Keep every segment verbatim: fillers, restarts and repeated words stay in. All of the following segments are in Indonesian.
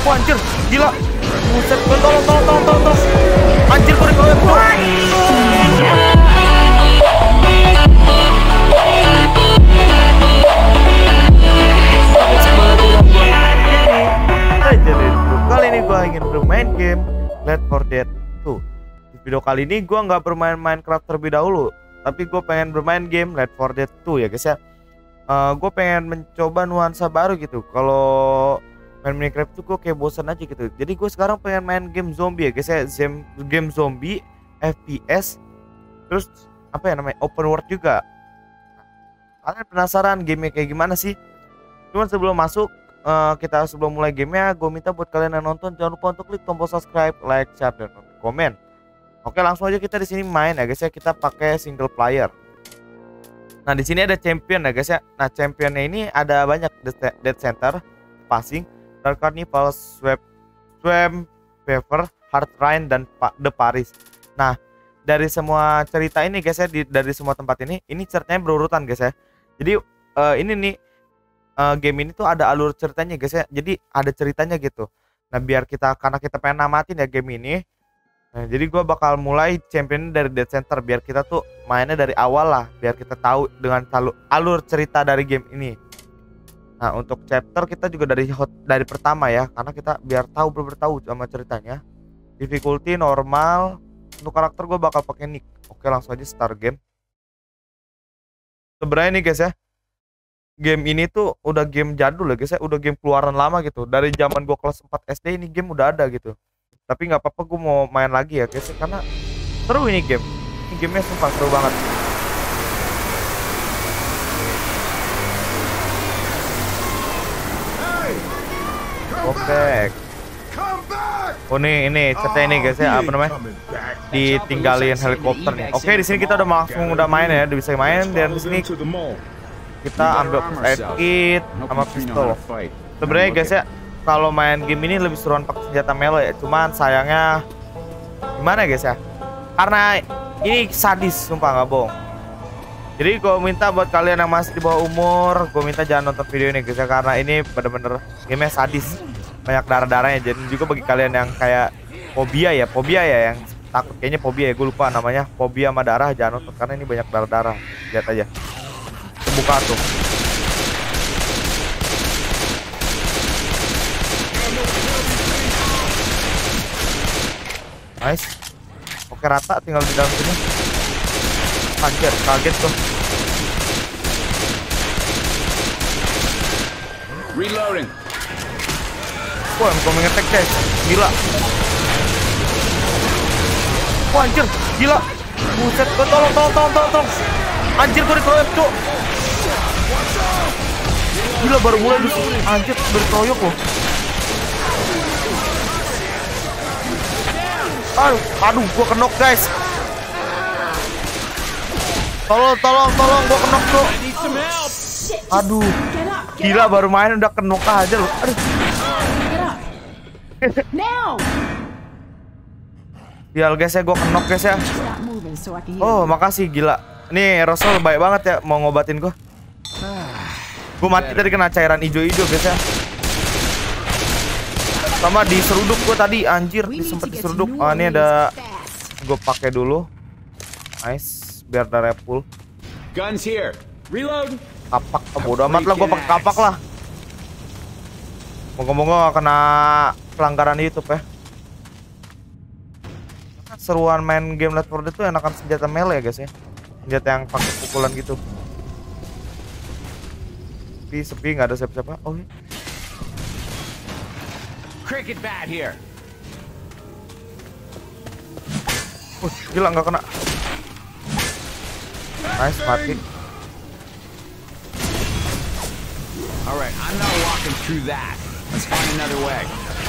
Wah, anjir, gila. Buset, gua tolong, tolong, tolong, tolong, tolong. Anjir, gua dikeroyok tuh. Kali ini gua ingin bermain game Left four Dead two. Di video kali ini gua nggak bermain Minecraft terlebih dahulu, tapi gue pengen bermain game Left four Dead two ya guys ya. Uh, gue pengen mencoba nuansa baru gitu. Kalau main Minecraft tuh gue kayak bosan aja gitu. Jadi gue sekarang pengen main game zombie ya guys ya. Game, game zombie, F P S, terus apa ya namanya, open world juga. Kalian penasaran gamenya kayak gimana sih? Cuman sebelum masuk, uh, kita sebelum mulai gamenya, gue minta buat kalian yang nonton jangan lupa untuk klik tombol subscribe, like, share, dan komen. Oke, langsung aja kita di sini main ya guys ya. Kita pakai single player. Nah, di sini ada champion ya guys ya. Nah, championnya ini ada banyak: Dead Center, Passing, Dark Carnival, Swap, Swam, Fever, Hard Rain, dan The Paris. Nah, dari semua cerita ini guys ya, di, dari semua tempat ini, ini ceritanya berurutan guys ya. Jadi uh, ini nih uh, game ini tuh ada alur ceritanya guys ya. Jadi ada ceritanya gitu. Nah, biar kita, karena kita pengen namatin ya game ini. Nah, jadi gue bakal mulai champion dari Dead Center biar kita tuh mainnya dari awal lah, biar kita tahu dengan alur, alur cerita dari game ini. Nah, untuk chapter kita juga dari hot, dari pertama ya, karena kita biar tahu bener-bener tahu sama ceritanya. Difficulty normal. Untuk karakter gue bakal pakai Nick. Oke, langsung aja start game. Sebenarnya nih guys ya, game ini tuh udah game jadul ya guys ya, udah game keluaran lama gitu. Dari zaman gue kelas empat S D ini game udah ada gitu. Tapi nggak apa-apa, gue mau main lagi ya guys, karena seru ini game. Ini gamenya sumpah seru banget. Oke. Oh nih, ini ceritanya ini guys ya, apa namanya? Ditinggalin helikopter nih. Oke, di sini kita udah langsung udah main ya, udah bisa main. Dan di sini kita ambil first aid kit sama pistol. Sebenarnya guys ya, kalau main game ini lebih seruan pakai senjata melee ya. Cuman sayangnya gimana guys ya, karena ini sadis sumpah, nggak bohong. Jadi gue minta buat kalian yang masih di bawah umur, gue minta jangan nonton video ini guys ya, karena ini bener-bener gamenya sadis, banyak darah-darahnya. Jadi juga bagi kalian yang kayak fobia ya, fobia ya, yang takut, kayaknya fobia ya, gue lupa namanya, fobia sama darah, jangan nonton karena ini banyak darah-darah. Lihat aja, kebuka tuh. Nice. Oke, rata, tinggal di dalam sini. Anjir, kaget tuh. Reloading. Wah, mau ngetek guys. Gila. Wah, anjir, gila. Buset, gua tolong, tolong, tolong, tolong, tolong. Anjir, gua dikeroyok, cuk. Gila, baru mulai dulu. Anjir, baru dikeroyok loh. Aduh, aduh, gua kenok guys. Tolong, tolong, tolong, gua kenok tuh. Aduh, gila baru main udah kenok aja loh. Aduh. Sial guys ya, gua kenok guys ya. Oh, makasih, gila. Nih, Rosal baik banget ya mau ngobatin gua. Gua mati tadi kena cairan hijau-hijau guys ya. Sama diseruduk gua tadi, anjir, disempet diseruduk. Oh, ini ada, gue pakai dulu. Nice, biar ada repul. Guns here. Reload. Kapak, oh, bodo amat lah, gue pakai kapak lah. Moga-moga gak kena pelanggaran YouTube ya. Seruan main game Left four Dead tuh enakan senjata melee ya guys ya. Senjata yang pakai pukulan gitu. Tapi sepi, nggak ada siapa-siapa. Oh iya. Cricket bat here. Uh, gila nggak kena. Nice, mati. Alright, I'm not walking through that. Let's find another way.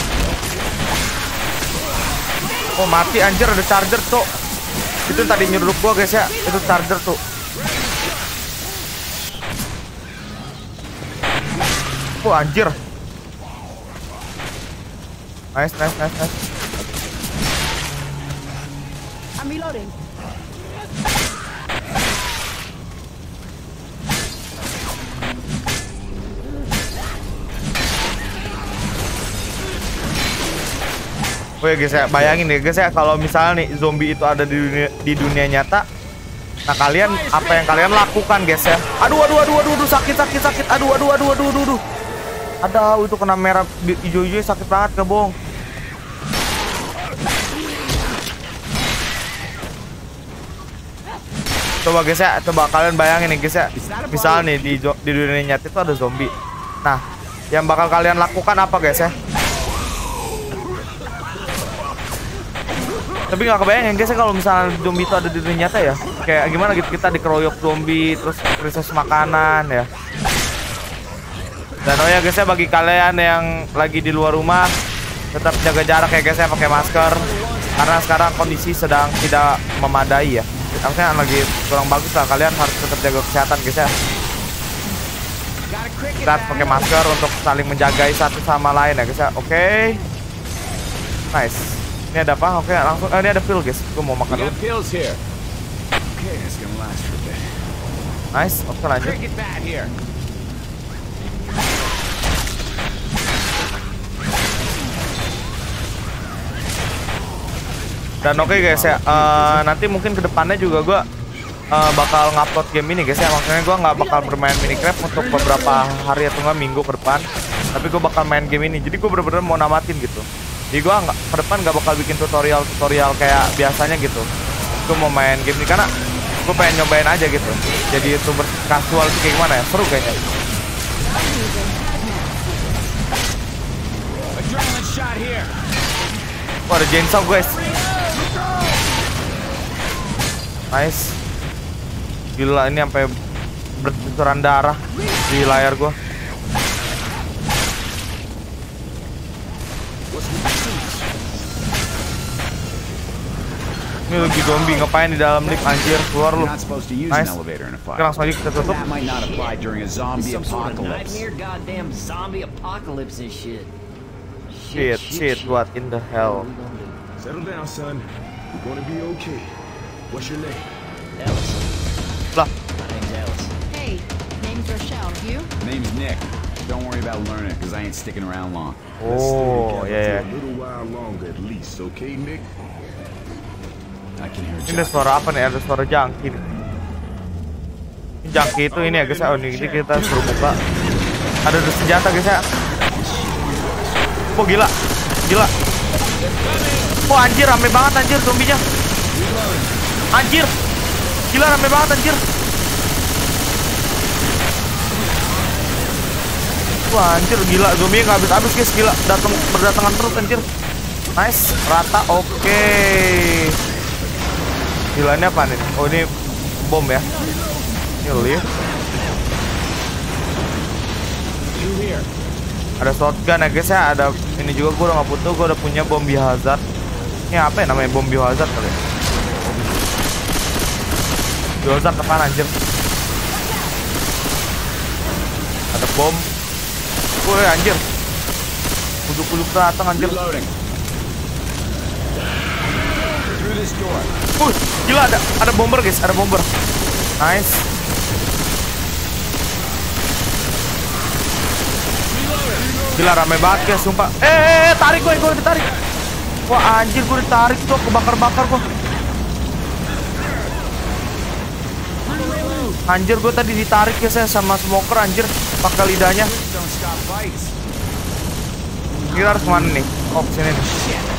Oh, mati anjir, ada charger tuh. Itu tadi nyeruduk gua guys ya. Itu charger tuh. Oh, anjir. Nice, nice, nice, nice. I'm reloading. Oh ya guys ya, bayangin ya guys ya, kalau misalnya nih zombie itu ada di dunia, di dunia nyata, nah kalian apa yang kalian lakukan guys ya? Aduh aduh aduh aduh, aduh sakit sakit sakit, aduh aduh aduh aduh aduh, aduh. Aduh itu kena merah hijau-hijau sakit banget gak bohong. Coba guys ya, coba kalian bayangin nih guys ya, misalnya nih di, di dunia nyata itu ada zombie. Nah, yang bakal kalian lakukan apa guys ya? Tapi nggak kebayang guys ya kalau misalnya zombie itu ada di dunia nyata ya. Kayak gimana gitu, kita dikeroyok zombie, terus krisis makanan ya. Dan oh ya guys ya, bagi kalian yang lagi di luar rumah, tetap jaga jarak ya guys ya, pakai masker. Karena sekarang kondisi sedang tidak memadai ya. Maksudnya lagi kurang bagus lah, kalian harus tetap jaga kesehatan guys ya. Kita harus pakai masker untuk saling menjaga satu sama lain ya guys ya. Oke, okay. Nice. Ini ada apa? Oke, langsung. Oh, ini ada pil guys. Gue mau makan dulu. Nice. Oke, lanjut. Dan oke okay guys ya, uh, nanti mungkin kedepannya juga gue uh, bakal ngupload game ini guys ya. Maksudnya gue nggak bakal bermain Minecraft untuk beberapa hari atau nggak minggu ke depan, tapi gue bakal main game ini. Jadi gue bener-bener mau namatin gitu. Jadi gue nggak ke depan nggak bakal bikin tutorial-tutorial kayak biasanya gitu. Gue mau main game ini karena gue pengen nyobain aja gitu. Jadi youtuber casual itu kayak gimana ya, seru kayaknya. Wah, ada chainsaw guys. Nice. Gila, ini sampai bercucuran darah di layar gua. Ini lagi zombie, ngapain di dalam lift anjir, keluar lu. Nice. Oke, langsung aja kita tutup. Shit, shit, what in the hell? Settle down, son. You're gonna be okay. What's your name? Alice. Lah. My name's Alice. Hey, name's Rochelle. You? Name's Nick. Don't worry about learning, because I ain't sticking around long. Oh, yeah. A little while longer at least, okay, Nick? I can hear. Ini ada suara apa nih? Ada suara jangki. Jangki itu ini ya guys. Oh, ini kita suruh buka. Ada senjata guys ya. Oh gila, gila. Oh anjir, rame banget anjir zombinya. Anjir, gila rame banget anjir. Wah anjir, gila zombinya nggak habis-habis guys, gila datang berdatangan terus anjir. Nice, rata, oke. Okay. Gila, ini apa nih? Oh ini bom ya. Ini lift. Ada shotgun ya guys ya, ada ini juga gue udah nggak butuh, gue udah punya bom biohazard. Ini apa ya namanya, bom biohazard kali ya? Biohazard apaan anjir? Ada bom. Woi anjir, ujuk-ujuk datang anjir. Uh, gila ada ada bomber guys, ada bomber. Nice. Gila rame banget guys, sumpah. Eh, eh, eh tarik gue, gue ditarik. Wah anjir, gue ditarik tuh, kebakar-bakar gue. Anjir, gue tadi ditarik ya saya sama smoker anjir, pakai lidahnya. Kita harus kemana nih? Oh kesini nih.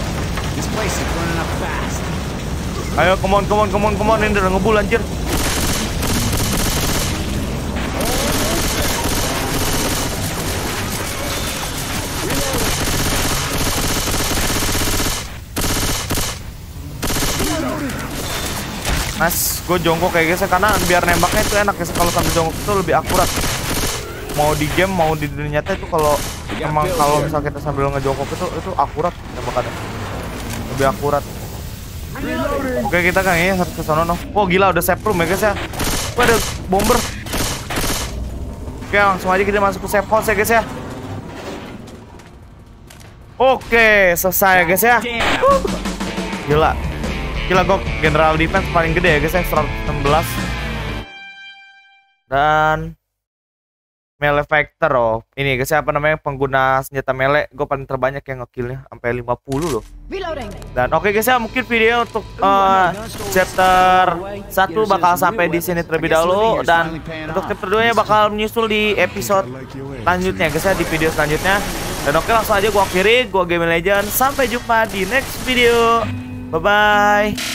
Ayo, come on, come on, come on, come on, ini udah ngebul anjir. Mas, gue jongkok kayak gitu karena biar nembaknya itu enak ya, kalau sambil jongkok itu lebih akurat. Mau di game mau di dunia nyata itu kalau emang kalau misal kita sambil ngejongkok itu itu akurat tembakannya, lebih akurat. Oke kita kan ini harus ke sono no. Oh gila udah safe room ya guys ya. Gue ada bomber. Oke langsung aja kita masuk ke safe house ya guys ya. Oke selesai ya guys ya. Uh, gila. Gila gue general defense paling gede ya guys ya, seratus enam belas. Dan melee fighter. Oh ini guys ya, apa namanya, pengguna senjata melee. Gue paling terbanyak yang ngekillnya sampai lima puluh loh. Reloading. Dan oke guys ya, mungkin video untuk uh, chapter satu bakal sampai di sini terlebih dahulu, dan untuk chapter dua nya bakal menyusul di episode selanjutnya guys ya, di video selanjutnya. Dan oke, langsung aja gua akhiri, gua Game Legend. Sampai jumpa di next video. Bye bye.